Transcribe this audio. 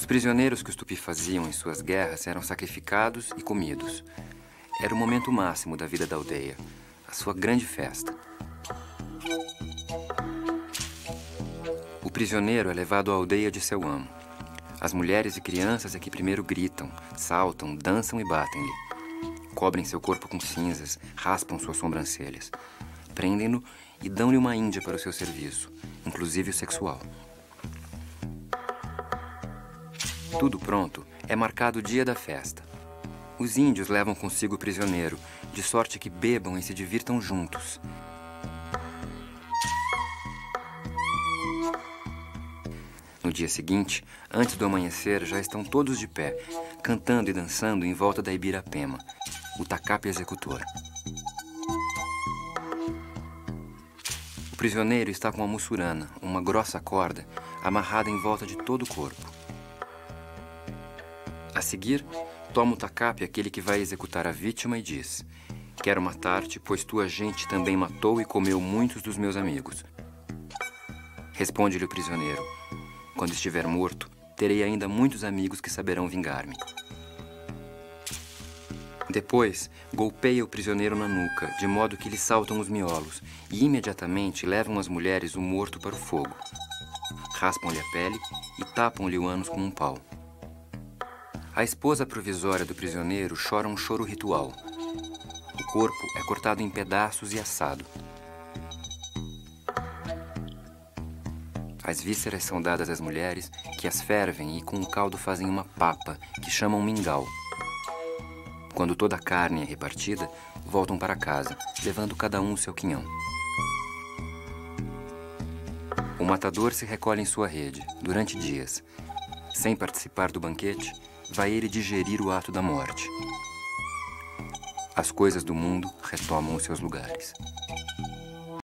Os prisioneiros que os Tupi faziam em suas guerras eram sacrificados e comidos. Era o momento máximo da vida da aldeia, a sua grande festa. O prisioneiro é levado à aldeia de seu amo. As mulheres e crianças é que primeiro gritam, saltam, dançam e batem-lhe. Cobrem seu corpo com cinzas, raspam suas sobrancelhas. Prendem-no e dão-lhe uma índia para o seu serviço, inclusive o sexual. Tudo pronto, é marcado o dia da festa. Os índios levam consigo o prisioneiro, de sorte que bebam e se divirtam juntos. No dia seguinte, antes do amanhecer, já estão todos de pé, cantando e dançando em volta da Ibirapema, o tacape executor. O prisioneiro está com a mussurana, uma grossa corda, amarrada em volta de todo o corpo. A seguir, toma o tacape aquele que vai executar a vítima e diz: quero matar-te, pois tua gente também matou e comeu muitos dos meus amigos. Responde-lhe o prisioneiro: quando estiver morto, terei ainda muitos amigos que saberão vingar-me. Depois, golpeia o prisioneiro na nuca, de modo que lhe saltam os miolos, e imediatamente levam as mulheres o morto para o fogo. Raspam-lhe a pele e tapam-lhe o ânus com um pau. A esposa provisória do prisioneiro chora um choro ritual. O corpo é cortado em pedaços e assado. As vísceras são dadas às mulheres, que as fervem e com o caldo fazem uma papa, que chamam mingau. Quando toda a carne é repartida, voltam para casa, levando cada um o seu quinhão. O matador se recolhe em sua rede, durante dias. Sem participar do banquete, vai ele digerir o ato da morte. As coisas do mundo retomam os seus lugares.